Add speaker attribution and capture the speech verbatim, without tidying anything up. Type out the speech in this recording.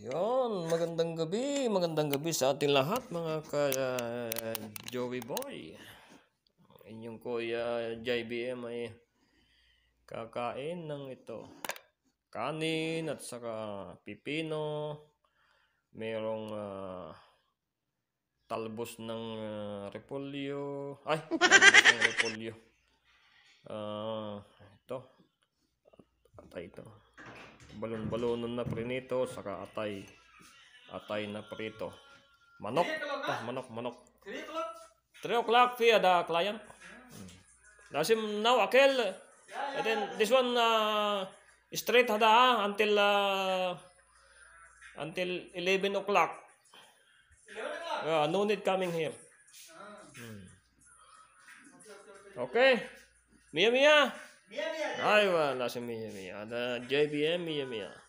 Speaker 1: Yon, magandang gabi, magandang gabi sa ating lahat mga ka uh, Joey Boy. Inyong kuya J B M ay kakain ng ito. Kanin at saka pipino. Merong uh, talbos ng uh, repolyo. Ay, talbos ng repolyo. Uh, ito. Atay ito. Balon-balonon na prinito, saka atay. Atay na prito. Manok. Ah, manok, manok. three o'clock via the client. Nasim now, Akel. And then this one uh, straight hada ha, until uh, until eleven o'clock. Uh, no need coming here. Hmm. Okay. Mia Mia. Mia Mia. Ay, wala si Mia Mia. Ada J B M Mia Mia.